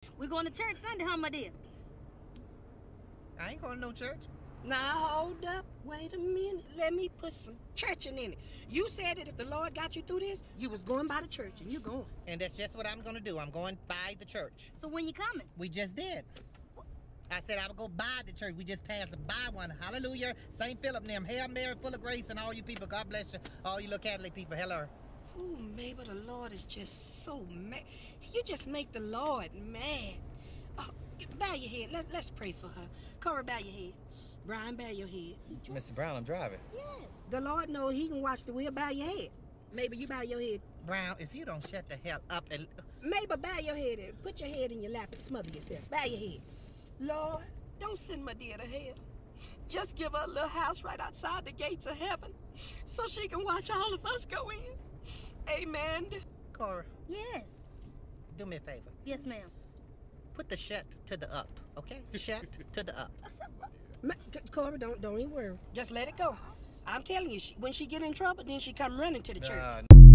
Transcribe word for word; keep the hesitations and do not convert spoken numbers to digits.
We're going to church Sunday, huh, Madea? I ain't going to no church. Now, hold up. Wait a minute. Let me put some churching in it. You said that if the Lord got you through this, you was going by the church, and you're going. And that's just what I'm going to do. I'm going by the church. So when you coming? We just did. I said I would go by the church. We just passed by one. Hallelujah. Saint Philip and them. Hail Mary, full of grace, and all you people. God bless you. All you little Catholic people. Hello. Ooh, Mabel, the Lord is just so mad. You just make the Lord mad. Oh, bow your head. Let, let's pray for her. Cora, bow your head. Brian, bow your head. Mister Brown, I'm driving. Yes. The Lord knows he can watch the wheel. Bow your head. Mabel, you bow your head. Brown, if you don't shut the hell up and... Mabel, bow your head and put your head in your lap and smother yourself. Bow your head. Lord, don't send Madea to hell. Just give her a little house right outside the gates of heaven so she can watch all of us go in. Amen. Cora. Yes. Do me a favor. Yes, ma'am. Put the shut to the up, okay? Shut to the up. Ma Cora, don't don't even worry. Just let it go. I'm telling you, she, when she get in trouble, then she come running to the church. Uh,